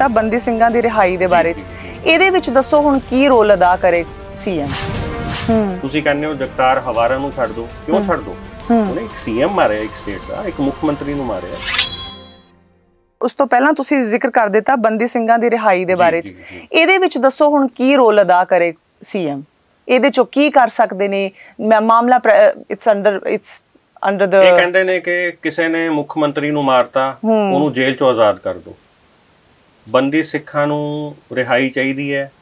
ਦਿੱਤਾ ਬੰਦੀ ਸਿੰਘਾਂ ਦੀ ਰਿਹਾਈ ਦੇ ਬਾਰੇ ਚ, ਇਹਦੇ ਵਿੱਚ ਦੱਸੋ ਹੁਣ ਕੀ ਰੋਲ ਅਦਾ ਕਰੇ ਸੀਐਮ? ਤੁਸੀਂ ਕਹਿੰਦੇ ਹੋ ਜਗਤਾਰ ਹਵਾਰਾ ਨੂੰ ਛੱਡ ਦੋ, ਕਿਉਂ ਛੱਡ ਦੋ? ਉਹਨੇ ਇੱਕ ਸੀਐਮ ਮਾਰਿਆ, ਇੱਕ ਸਟੇਟ ਦਾ, ਇੱਕ ਮੁੱਖ ਮੰਤਰੀ ਨੂੰ ਮਾਰਿਆ। ਉਸ ਤੋਂ ਪਹਿਲਾਂ ਤੁਸੀਂ ਜ਼ਿਕਰ ਕਰ ਦਿੱਤਾ ਬੰਦੀ ਸਿੰਘਾਂ ਦੀ ਰਿਹਾਈ ਦੇ ਬਾਰੇ ਚ, ਇਹਦੇ ਵਿੱਚ ਦੱਸੋ ਹੁਣ ਕੀ ਰੋਲ ਅਦਾ ਕਰੇ ਸੀਐਮ? ਇਹਦੇ ਚੋਂ ਕੀ ਕਰ ਸਕਦੇ ਨੇ? ਮਾਮਲਾ ਇਟਸ ਅੰਡਰ ਦ ਇਹ ਕਹਿੰਦੇ ਨੇ ਕਿ ਕਿਸੇ ਨੇ ਮੁੱਖ ਮੰਤਰੀ ਨੂੰ ਮਾਰਤਾ, ਉਹਨੂੰ ਜੇਲ੍ਹ ਚੋਂ ਆਜ਼ਾਦ ਕਰ ਦੋ। ਬੰਦੀ ਸਿੱਖਾਂ ਨੂੰ ਰਿਹਾਈ ਚਾਹੀਦੀ ਹੈ,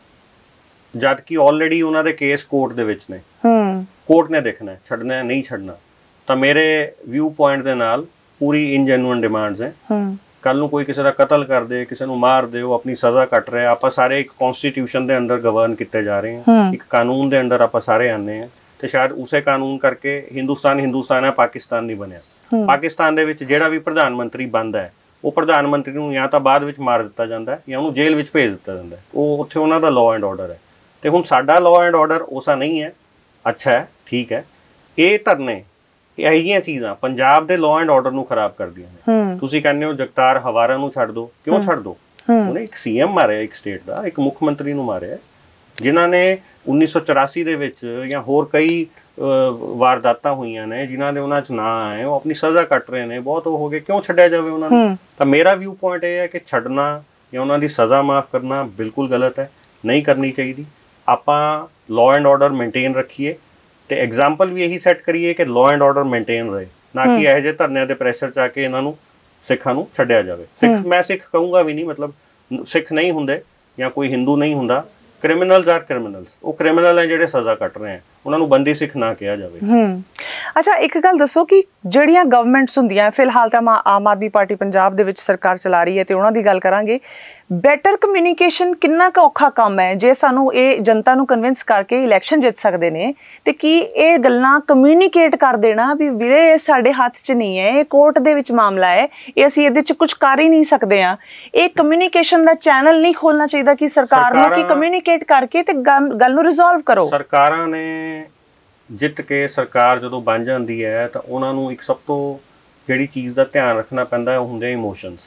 ਜਦ ਕਿ ਆਲਰੇਡੀ ਉਹਨਾਂ ਦੇ ਕੇਸ ਕੋਰਟ ਦੇ ਵਿੱਚ ਨੇ। ਕੋਰਟ ਨੇ ਦੇਖਣਾ ਛੱਡਣਾ ਨਹੀਂ ਛੱਡਣਾ। ਤਾਂ ਮੇਰੇ ਵਿਊ ਪੁਆਇੰਟ ਦੇ ਨਾਲ ਪੂਰੀ ਇਨਜੈਨੂਇਨ ਡਿਮਾਂਡਸ ਹੈ। ਕੱਲ ਨੂੰ ਕੋਈ ਕਿਸੇ ਦਾ ਕਤਲ ਕਰ ਦੇ, ਕਿਸੇ ਨੂੰ ਮਾਰ ਦੇ, ਉਹ ਆਪਣੀ ਸਜ਼ਾ ਕੱਟ ਰਿਹਾ। ਆਪਾਂ ਸਾਰੇ ਇੱਕ ਕਨਸਟੀਟਿਊਸ਼ਨ ਦੇ ਅੰਦਰ ਗਵਰਨ ਕੀਤੇ ਜਾ ਰਹੇ ਹਾਂ, ਇੱਕ ਕਾਨੂੰਨ ਦੇ ਅੰਦਰ ਆਪਾਂ ਸਾਰੇ ਆਨੇ ਹਾਂ। ਤੇ ਸ਼ਾਇਦ ਉਸੇ ਕਾਨੂੰਨ ਕਰਕੇ ਹਿੰਦੁਸਤਾਨ ਹੈ, ਪਾਕਿਸਤਾਨ ਨਹੀਂ ਬਣਿਆ। ਪਾਕਿਸਤਾਨ ਦੇ ਵਿੱਚ ਜਿਹੜਾ ਵੀ ਪ੍ਰਧਾਨ ਮੰਤਰੀ ਬਣਦਾ ਹੈ, ਉਹ ਪ੍ਰਧਾਨ ਮੰਤਰੀ ਨੂੰ ਜਾਂ ਤਾਂ ਬਾਅਦ ਵਿੱਚ ਮਾਰ ਦਿੱਤਾ ਜਾਂਦਾ ਜਾਂ ਉਹਨੂੰ ਜੇਲ੍ਹ ਵਿੱਚ ਭੇਜ ਦਿੱਤਾ ਜਾਂਦਾ। ਉਹ ਉੱਥੇ ਉਹਨਾਂ ਦਾ ਲਾਅ ਐਂਡ ਆਰਡਰ ਹੈ। ਤੇ ਹੁਣ ਸਾਡਾ ਲਾਅ ਐਂਡ ਆਰਡਰ ਉਸਾ ਨਹੀਂ ਹੈ। ਅੱਛਾ ਹੈ, ਠੀਕ ਹੈ। ਇਹ ਧਰਨੇ ਇਹੋ ਜਿਹੀਆਂ ਚੀਜ਼ਾਂ ਪੰਜਾਬ ਦੇ ਲਾਅ ਐਂਡ ਆਰਡਰ ਨੂੰ ਖਰਾਬ ਕਰਦੀਆਂ ਨੇ। ਤੁਸੀਂ ਕਹਿੰਦੇ ਹੋ ਜਗਤਾਰ ਹਵਾਰਾ ਨੂੰ ਛੱਡ ਦੋ, ਕਿਉਂ ਛੱਡ ਦੋ? ਉਹਨੇ ਇੱਕ ਸੀਐਮ ਮਾਰਿਆ, ਇੱਕ ਸਟੇਟ ਦਾ, ਇੱਕ ਮੁੱਖ ਮੰਤਰੀ ਨੂੰ ਮਾਰਿਆ, ਜਿਨ੍ਹਾਂ ਨੇ 1984 ਦੇ ਵਿੱਚ ਜਾਂ ਹੋਰ ਕਈ ਵਾਰਦਾਤਾਂ ਹੋਈਆਂ ਨੇ ਜਿਨ੍ਹਾਂ ਦੇ ਉਹਨਾਂ 'ਚ ਨਾਂ ਆਏ। ਉਹ ਆਪਣੀ ਸਜ਼ਾ ਕੱਟ ਰਹੇ ਨੇ, ਬਹੁਤ ਹੋ ਗਏ, ਕਿਉਂ ਛੱਡਿਆ ਜਾਵੇ ਉਹਨਾਂ ਨੂੰ? ਤਾਂ ਮੇਰਾ ਵਿਊ ਪੁਆਇੰਟ ਇਹ ਹੈ ਕਿ ਛੱਡਣਾ ਜਾਂ ਉਹਨਾਂ ਦੀ ਸਜ਼ਾ ਮਾਫ ਕਰਨਾ ਬਿਲਕੁਲ ਗਲਤ ਹੈ, ਨਹੀਂ ਕਰਨੀ ਚਾਹੀਦੀ। ਆਪਾਂ ਲਾਅ ਐਂਡ ਆਰਡਰ ਮੇਨਟੇਨ ਰੱਖੀਏ ਤੇ ਐਗਜ਼ਾਮਪਲ ਵੀ ਇਹੀ ਸੈੱਟ ਕਰੀਏ ਕਿ ਲਾਅ ਐਂਡ ਆਰਡਰ ਮੇਨਟੇਨ ਰਹੇ, ਨਾ ਕਿ ਇਹੋ ਜਿਹੇ ਧਰਨਿਆਂ ਦੇ ਪ੍ਰੈਸ਼ਰ 'ਚ ਆ ਕੇ ਇਹਨਾਂ ਨੂੰ ਸਿੱਖਾਂ ਨੂੰ ਛੱਡਿਆ ਜਾਵੇ। ਮੈਂ ਸਿੱਖ ਕਹੂੰਗਾ ਵੀ ਨਹੀਂ, ਮਤਲਬ ਸਿੱਖ ਨਹੀਂ ਹੁੰਦੇ ਜਾਂ ਕੋਈ ਹਿੰਦੂ ਨਹੀਂ ਹੁੰਦਾ। Criminals are criminals. ਉਹ ਕ੍ਰਿਮੀਨਲ ਹੈ ਜਿਹੜੇ ਸਜ਼ਾ ਕੱਟ ਰਹੇ ਆ, ਉਹਨਾਂ ਨੂੰ ਬੰਦੀ ਸਿੱਖ ਨਾ ਕਿਹਾ ਜਾਵੇ। ਅੱਛਾ, ਇੱਕ ਗੱਲ ਦੱਸੋ ਕਿ ਜਿਹੜੀਆਂ ਗਵਰਨਮੈਂਟਸ ਹੁੰਦੀਆਂ, ਫਿਲਹਾਲ ਤਾਂ ਆਮ ਆਦਮੀ ਪਾਰਟੀ ਪੰਜਾਬ ਦੇ ਵਿੱਚ ਸਰਕਾਰ ਚਲਾ ਰਹੀ ਹੈ ਤੇ ਉਹਨਾਂ ਦੀ ਗੱਲ ਕਰਾਂਗੇ। ਬੈਟਰ ਕਮਿਊਨੀਕੇਸ਼ਨ ਕਿੰਨਾ ਕੁ ਔਖਾ ਕੰਮ ਹੈ? ਜੇ ਸਾਨੂੰ ਇਹ ਜਨਤਾ ਨੂੰ ਕਨਵਿੰਸ ਕਰਕੇ ਇਲੈਕਸ਼ਨ ਜਿੱਤ ਸਕਦੇ ਨੇ ਤੇ ਕੀ ਇਹ ਗੱਲਾਂ ਕਮਿਊਨੀਕੇਟ ਕਰ ਦੇਣਾ ਵੀ ਵੀਰੇ ਇਹ ਸਾਡੇ ਹੱਥ 'ਚ ਨਹੀਂ ਹੈ, ਇਹ ਕੋਰਟ ਦੇ ਵਿੱਚ ਮਾਮਲਾ ਹੈ, ਇਹ ਅਸੀਂ ਇਹਦੇ 'ਚ ਕੁਝ ਕਰ ਹੀ ਨਹੀਂ ਸਕਦੇ ਆ, ਇਹ ਕਮਿਊਨੀਕੇਸ਼ਨ ਦਾ ਚੈਨਲ ਨਹੀਂ ਖੋਲਣਾ ਚਾਹੀਦਾ ਕਿ ਸਰਕਾਰ ਨੂੰ ਕਿ ਕਮਿਊਨੀਕੇਟ ਕਰਕੇ ਤੇ ਗੱਲ ਨੂੰ ਰਿਜ਼ੋਲਵ ਕਰੋ? ਸਰਕਾਰਾਂ ਨੇ ਜਿੱਤ ਕੇ ਸਰਕਾਰ ਜਦੋਂ ਬਣ ਜਾਂਦੀ ਹੈ ਤਾਂ ਉਹਨਾਂ ਨੂੰ ਇੱਕ ਸਭ ਤੋਂ ਜਿਹੜੀ ਚੀਜ਼ ਦਾ ਧਿਆਨ ਰੱਖਣਾ ਪੈਂਦਾ ਉਹ ਹੁੰਦੇ ਇਮੋਸ਼ਨਸ।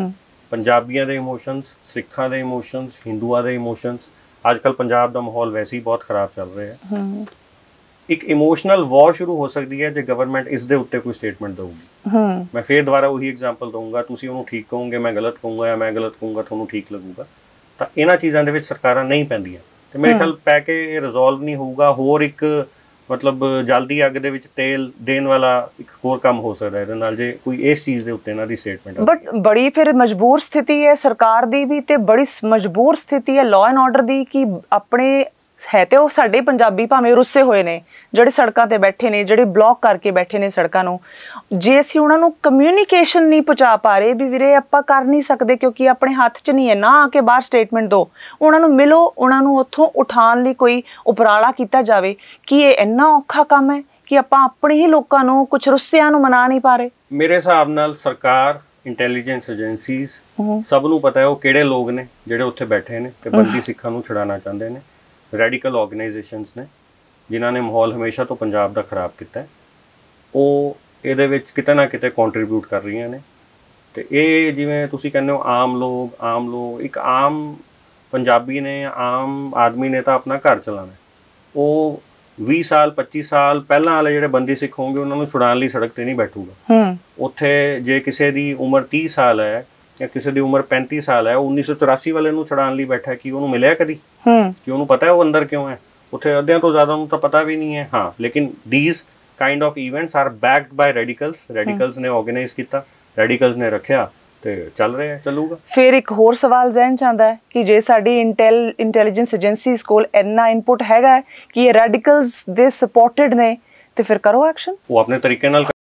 ਪੰਜਾਬੀਆਂ ਦੇ ਇਮੋਸ਼ਨਸ, ਸਿੱਖਾਂ ਦੇ ਇਮੋਸ਼ਨਸ, ਹਿੰਦੂਆਂ ਦੇ ਇਮੋਸ਼ਨਸ। ਅੱਜ ਕੱਲ੍ਹ ਪੰਜਾਬ ਦਾ ਮਾਹੌਲ ਵੈਸੇ ਹੀ ਬਹੁਤ ਖਰਾਬ ਚੱਲ ਰਿਹਾ ਹੈ। ਇੱਕ ਇਮੋਸ਼ਨਲ ਵਾਰ ਸ਼ੁਰੂ ਹੋ ਸਕਦੀ ਹੈ ਜੇ ਗਵਰਨਮੈਂਟ ਇਸ ਦੇ ਉੱਤੇ ਕੋਈ ਸਟੇਟਮੈਂਟ ਦਊਗੀ। ਮੈਂ ਫਿਰ ਦੁਬਾਰਾ ਉਹੀ ਐਗਜ਼ਾਮਪਲ ਦਊਂਗਾ, ਤੁਸੀਂ ਉਹਨੂੰ ਠੀਕ ਕਹੋਗੇ, ਮੈਂ ਗਲਤ ਕਹੂੰਗਾ, ਜਾਂ ਮੈਂ ਗਲਤ ਕਹੂੰਗਾ ਤੁਹਾਨੂੰ ਠੀਕ ਲੱਗੂਗਾ। ਤਾਂ ਇਹਨਾਂ ਚੀਜ਼ਾਂ ਦੇ ਵਿੱਚ ਸਰਕਾਰਾਂ ਨਹੀਂ ਪੈਂਦੀਆਂ ਤੇ ਮੇਰੇ ਖਿਆਲ ਪੈ ਕੇ ਇਹ ਰਿਜ਼ੋਲਵ ਨਹੀਂ ਹੋਊਗਾ। ਹੋਰ ਇੱਕ ਮਤਲਬ ਜਲਦੀ ਅੱਗ ਦੇ ਵਿੱਚ ਤੇਲ ਦੇਣ ਵਾਲਾ ਇੱਕ ਹੋਰ ਕੰਮ ਹੋ ਸਕਦਾ ਇਹਦੇ ਨਾਲ, ਜੇ ਕੋਈ ਇਸ ਚੀਜ਼ ਦੇ ਉੱਤੇ ਇਹਨਾਂ ਦੀ ਸਟੇਟਮੈਂਟ। ਬਟ ਬੜੀ ਫਿਰ ਮਜਬੂਰ ਸਥਿਤੀ ਹੈ ਸਰਕਾਰ ਦੀ ਵੀ ਤੇ ਬੜੀ ਮਜਬੂਰ ਸਥਿਤੀ ਹੈ ਲਾਅ ਐਂਡ ਆਰਡਰ ਦੀ ਕਿ ਆਪਣੇ ਹੈ ਤੇ ਉਹ ਸਾਡੇ ਪੰਜਾਬੀ ਭਾਵੇਂ ਰੁੱਸੇ ਹੋਏ ਨੇ ਜਿਹੜੇ ਸੜਕਾਂ ਤੇ ਬੈਠੇ ਨੇ, ਜਿਹੜੇ ਬਲੌਕ ਕਰਕੇ ਬੈਠੇ ਨੇ ਸੜਕਾਂ ਨੂੰ। ਜੇ ਅਸੀਂ ਉਹਨਾਂ ਨੂੰ ਕਮਿਊਨੀਕੇਸ਼ਨ ਨਹੀਂ ਪਹੁੰਚਾ ਪਾ ਰਹੇ ਵੀ ਵੀਰੇ ਆਪਾਂ ਕਰ ਨਹੀਂ ਸਕਦੇ ਕਿਉਂਕਿ ਆਪਣੇ ਹੱਥ 'ਚ ਨਹੀਂ ਹੈ, ਨਾ ਆ ਕੇ ਬਾਹਰ ਸਟੇਟਮੈਂਟ ਦਿਓ, ਉਹਨਾਂ ਨੂੰ ਮਿਲੋ, ਉਹਨਾਂ ਨੂੰ ਉੱਥੋਂ ਉਠਾਉਣ ਲਈ ਕੋਈ ਉਪਰਾਲਾ ਕੀਤਾ ਜਾਵੇ। ਕਿ ਇਹ ਇੰਨਾ ਔਖਾ ਕੰਮ ਹੈ ਕਿ ਆਪਾਂ ਆਪਣੇ ਹੀ ਲੋਕਾਂ ਨੂੰ, ਕੁਝ ਰੁੱਸਿਆਂ ਨੂੰ ਮਨਾ ਨਹੀਂ ਪਾ ਰਹੇ? ਮੇਰੇ ਹਿਸਾਬ ਨਾਲ ਸਰਕਾਰ, ਇੰਟੈਲੀਜੈਂਸ ਏਜੰਸੀਜ਼, ਸਭ ਨੂੰ ਪਤਾ ਹੈ ਉਹ ਕਿਹੜੇ ਲੋਕ ਨੇ ਜਿਹੜੇ ਉੱਥੇ ਬੈਠੇ ਨੇ ਤੇ ਬੰਦੀ ਸਿੱਖਾਂ ਨੂੰ ਛੁਡਾਉਣਾ ਚਾਹੁੰਦੇ ਨੇ। ਰੈਡੀਕਲ ਆਰਗੇਨਾਈਜੇਸ਼ਨਸ ਨੇ ਜਿਨ੍ਹਾਂ ਨੇ ਮਾਹੌਲ ਹਮੇਸ਼ਾ ਤੋਂ ਪੰਜਾਬ ਦਾ ਖਰਾਬ ਕੀਤਾ, ਉਹ ਇਹਦੇ ਵਿੱਚ ਕਿਤੇ ਨਾ ਕਿਤੇ ਕੰਟਰੀਬਿਊਟ ਕਰ ਰਹੀਆਂ ਨੇ। ਤੇ ਇਹ ਜਿਵੇਂ ਤੁਸੀਂ ਕਹਿੰਦੇ ਹੋ ਆਮ ਲੋਕ ਇੱਕ ਆਮ ਪੰਜਾਬੀ ਨੇ, ਆਮ ਆਦਮੀ ਨੇ ਤਾਂ ਆਪਣਾ ਘਰ ਚਲਾਉਣਾ। ਉਹ 20 ਸਾਲ 25 ਸਾਲ ਪਹਿਲਾਂ ਵਾਲੇ ਜਿਹੜੇ ਬੰਦੀ ਸਿੱਖ ਹੋਣਗੇ ਉਹਨਾਂ ਨੂੰ ਛੁਡਾਉਣ ਲਈ ਸੜਕ ਤੇ ਨਹੀਂ ਬੈਠੂਗਾ। ਉੱਥੇ ਜੇ ਕਿਸੇ ਦੀ ਉਮਰ 30 ਸਾਲ ਹੈ ਜਾਂ ਕਿਸੇ ਦੀ ਉਮਰ 35 ਸਾਲ ਹੈ, ਉਹ 1984 ਵਾਲੇ ਨੂੰ ਛੁਡਾਉਣ ਲਈ ਬੈਠਾ, ਕਿ ਉਹਨੂੰ ਮਿਲਿਆ ਕਦੀ? ਕਿ ਉਹਨੂੰ ਪਤਾ ਹੈ ਉਹ ਅੰਦਰ ਕਿਉਂ ਹੈ? ਉੱਥੇ ਅੱਧਿਆਂ ਤੋਂ ਜ਼ਿਆਦਾ ਨੂੰ ਤਾਂ ਪਤਾ ਵੀ ਨਹੀਂ ਹੈ। ਹਾਂ, ਲੇਕਿਨ these kind of events are backed by radicals। Radicals ਨੇ ਆਰਗੇਨਾਈਜ਼ ਕੀਤਾ, ਰੈਡੀਕਲਸ ਨੇ ਰੱਖਿਆ ਤੇ ਚੱਲ ਰਿਹਾ, ਚੱਲੂਗਾ। ਫਿਰ ਇੱਕ ਹੋਰ ਸਵਾਲ ਜ਼ਿਹਨ 'ਚ ਆਉਂਦਾ ਹੈ ਕਿ ਜੇ ਸਾਡੀ ਇੰਟੈਲੀਜੈਂਸ ਏਜੰਸੀਜ਼ ਕੋਲ ਇੰਨਾ ਇਨਪੁਟ ਹੈਗਾ ਕਿ ਇਹ ਰੈਡੀਕਲਸ ਦੇ ਸਪੋਰਟਡ ਨੇ ਤੇ ਫਿਰ ਕਰੋ ਐਕਸ਼ਨ। ਉਹ ਆਪਣੇ ਤਰੀਕੇ ਨਾਲ